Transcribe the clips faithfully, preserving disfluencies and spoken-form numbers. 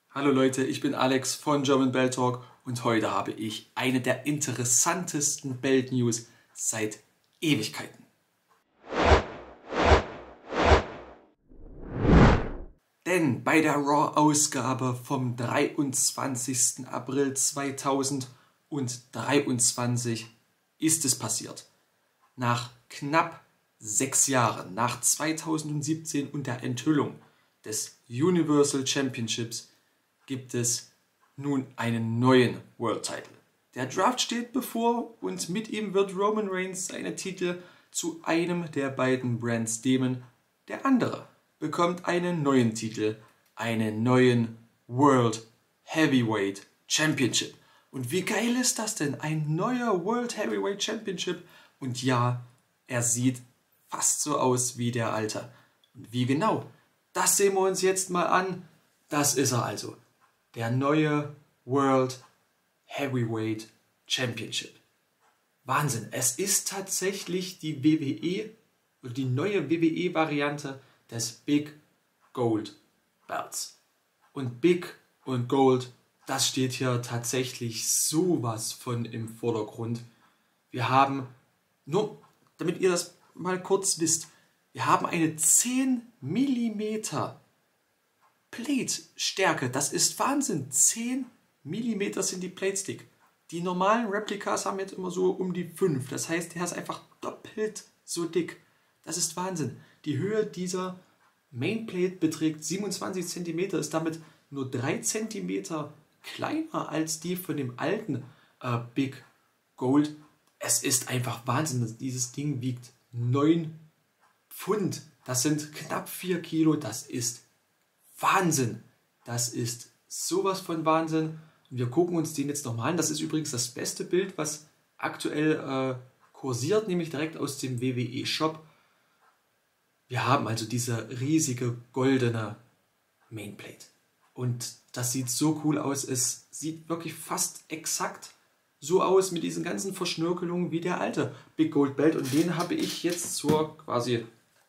Hallo Leute, ich bin Alex von German Belt Talk und heute habe ich eine der interessantesten Belt News seit Ewigkeiten. Denn bei der Raw-Ausgabe vom dreiundzwanzigsten April zweitausenddreiundzwanzig ist es passiert. Nach knapp sechs Jahren, nach zweitausendsiebzehn und der Enthüllung des Universal Championships, gibt es nun einen neuen World Title. Der Draft steht bevor und mit ihm wird Roman Reigns seine Titel zu einem der beiden Brands nehmen. Der andere bekommt einen neuen Titel, einen neuen World Heavyweight Championship. Und wie geil ist das denn? Ein neuer World Heavyweight Championship. Und ja, er sieht fast so aus wie der alte. Und wie genau? Das sehen wir uns jetzt mal an. Das ist er also. Der neue World Heavyweight Championship. Wahnsinn, es ist tatsächlich die W W E oder die neue W W E-Variante des Big Gold Belts. Und Big und Gold, das steht hier tatsächlich sowas von im Vordergrund. Wir haben, nur damit ihr das mal kurz wisst, wir haben eine zehn Millimeter Plate-Stärke. Das ist Wahnsinn. zehn Millimeter sind die Plate-Stick. Die normalen Replikas haben jetzt immer so um die fünf. Das heißt, der ist einfach doppelt so dick. Das ist Wahnsinn. Die Höhe dieser Mainplate beträgt siebenundzwanzig Zentimeter, ist damit nur drei Zentimeter kleiner als die von dem alten äh, Big Gold. Es ist einfach Wahnsinn. Dieses Ding wiegt neun Pfund. Das sind knapp vier Kilo. Das ist Wahnsinn. Das ist sowas von Wahnsinn. Und wir gucken uns den jetzt nochmal an. Das ist übrigens das beste Bild, was aktuell äh, kursiert, nämlich direkt aus dem W W E-Shop. Wir haben also diese riesige goldene Mainplate. Und das sieht so cool aus. Es sieht wirklich fast exakt so aus mit diesen ganzen Verschnörkelungen wie der alte Big Gold Belt. Und den habe ich jetzt zur quasi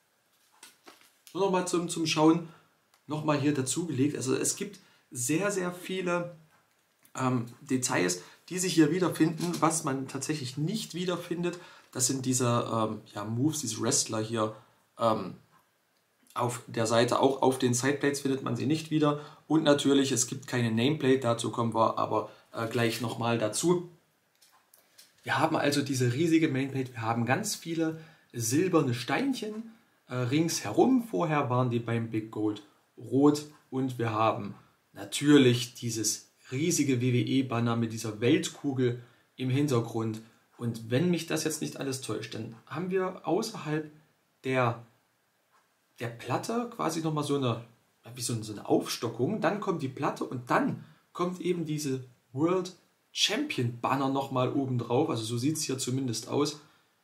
nur nochmal zum, zum Schauen nochmal hier dazugelegt. Also es gibt sehr, sehr viele ähm, Details, die sich hier wiederfinden. Was man tatsächlich nicht wiederfindet, das sind diese ähm, ja, Moves, diese Wrestler hier ähm, auf der Seite. Auch auf den Sideplates findet man sie nicht wieder. Und natürlich, es gibt keine Nameplate, dazu kommen wir aber äh, gleich nochmal dazu. Wir haben also diese riesige Mainplate, wir haben ganz viele silberne Steinchen äh, ringsherum. Vorher waren die beim Big Gold rot und wir haben natürlich dieses riesige W W E-Banner mit dieser Weltkugel im Hintergrund. Und wenn mich das jetzt nicht alles täuscht, dann haben wir außerhalb der, der Platte quasi nochmal so eine, wie so, so eine Aufstockung. Dann kommt die Platte und dann kommt eben diese World Champion Banner nochmal oben drauf. Also so sieht es hier zumindest aus.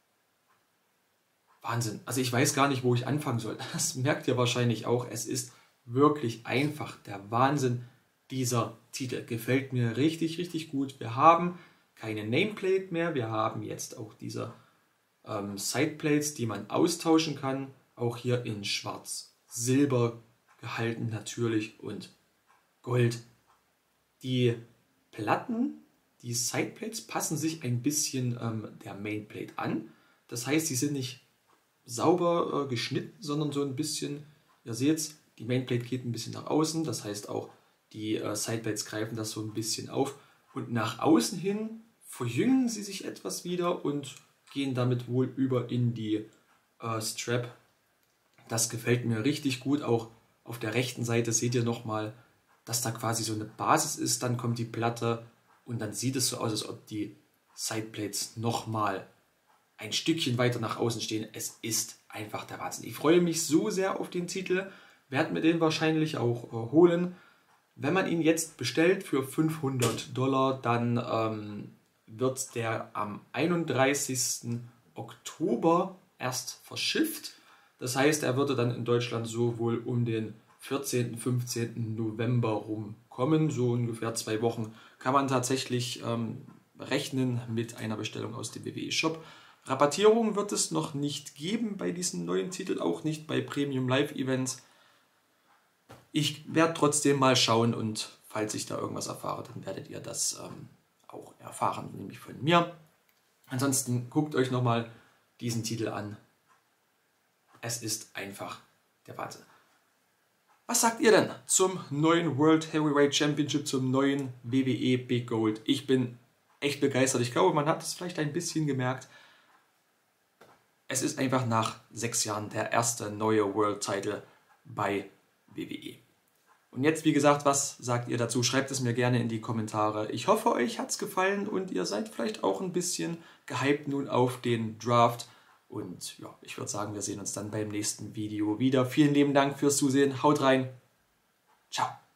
Wahnsinn. Also ich weiß gar nicht, wo ich anfangen soll. Das merkt ihr wahrscheinlich auch. Es ist wirklich einfach der Wahnsinn. Dieser Titel gefällt mir richtig, richtig gut. Wir haben keine Nameplate mehr. Wir haben jetzt auch diese ähm, Sideplates, die man austauschen kann. Auch hier in schwarz, silber gehalten natürlich und Gold. Die Platten, die Sideplates passen sich ein bisschen ähm, der Mainplate an. Das heißt, sie sind nicht sauber äh, geschnitten, sondern so ein bisschen, ihr seht, die Mainplate geht ein bisschen nach außen, das heißt auch die äh, Sideplates greifen das so ein bisschen auf und nach außen hin verjüngen sie sich etwas wieder und gehen damit wohl über in die äh, Strap. Das gefällt mir richtig gut. Auch auf der rechten Seite seht ihr nochmal, dass da quasi so eine Basis ist, dann kommt die Platte und dann sieht es so aus, als ob die Sideplates nochmal ein Stückchen weiter nach außen stehen. Es ist einfach der Wahnsinn. Ich freue mich so sehr auf den Titel, werde mir den wahrscheinlich auch äh, holen. Wenn man ihn jetzt bestellt für fünfhundert Dollar, dann ähm, wird der am einunddreißigsten Oktober erst verschifft. Das heißt, er würde dann in Deutschland so wohl um den vierzehnten, fünfzehnten November rumkommen. So ungefähr zwei Wochen kann man tatsächlich ähm, rechnen mit einer Bestellung aus dem W W E-Shop. Rabattierung wird es noch nicht geben bei diesem neuen Titel, auch nicht bei Premium Live Events. Ich werde trotzdem mal schauen und falls ich da irgendwas erfahre, dann werdet ihr das ähm, auch erfahren, nämlich von mir. Ansonsten guckt euch nochmal diesen Titel an. Es ist einfach der Wahnsinn. Was sagt ihr denn zum neuen World Heavyweight Championship, zum neuen W W E Big Gold? Ich bin echt begeistert. Ich glaube, man hat es vielleicht ein bisschen gemerkt. Es ist einfach nach sechs Jahren der erste neue World Title bei W W E. Und jetzt, wie gesagt, was sagt ihr dazu? Schreibt es mir gerne in die Kommentare. Ich hoffe, euch hat es gefallen und ihr seid vielleicht auch ein bisschen gehypt nun auf den Draft. Und ja, ich würde sagen, wir sehen uns dann beim nächsten Video wieder. Vielen lieben Dank fürs Zusehen. Haut rein. Ciao.